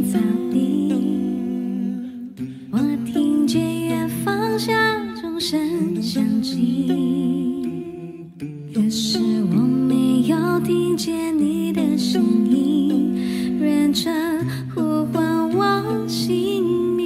草地，我听见远方响钟声响起，可是我没有听见你的声音，认真呼唤我姓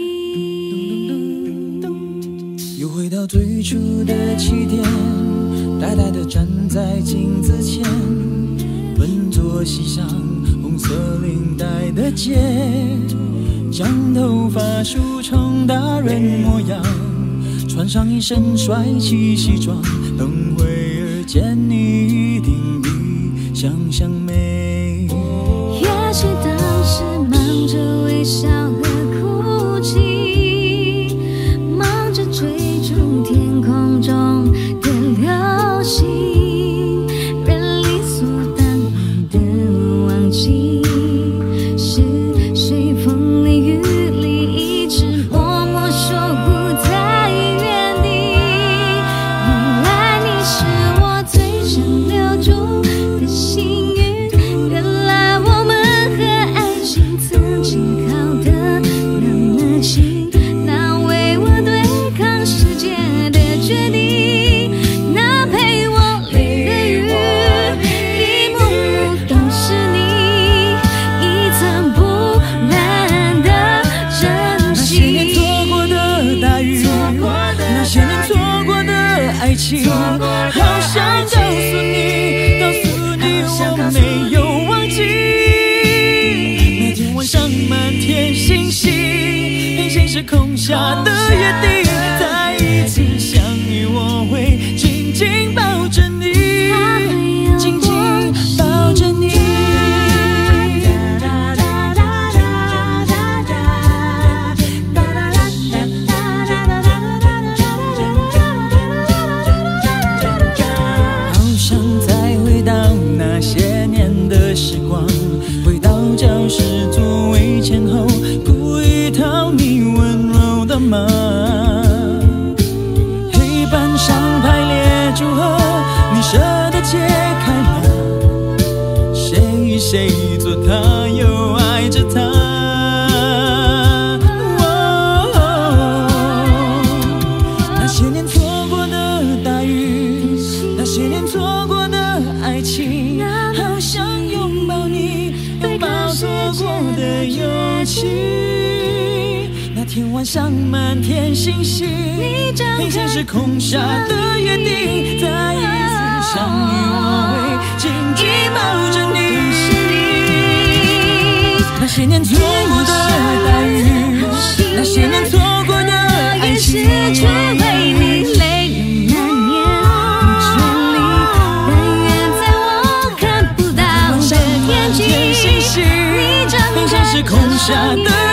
名。 又回到最初的起点，呆呆地站在镜子前，笨拙系上红色领带的结，将头发梳成大人模样，穿上一身帅气西装，等会儿见你一定比想象美。 也许当时忙着微笑和哭泣，忙着追逐天空中的流星，人理所当然的忘记，是谁风里雨里一直默默守护在原地。原来你是我最想留住的幸运，原来我们和爱情曾经靠得那么近，那为我对抗世界的决定，那陪我淋的雨，一幕幕都是你，一尘不染的真心。 那些年错过的爱情，好想告诉你，我没有忘记。那天晚上满天星星，平行时空下的约定，再一次相遇，我会紧紧抱着你，紧紧抱着你。好想再回到那些年的时光，回到教室座位前后，故意讨你温柔的骂。黑板上排列组合，你舍得解开吗？谁与谁做他，又爱着他。那些年错过的大雨，那些年错过的爱情，好想拥抱你，拥抱错过的勇气。那天晚上满天星星，平行时空下的约定，再一次相遇，我会紧紧抱着你。那些年错过的大雨，那些年错过的爱情， 却为你泪流满面，不全力，但愿在我看不到的天际，你张开平行时空下的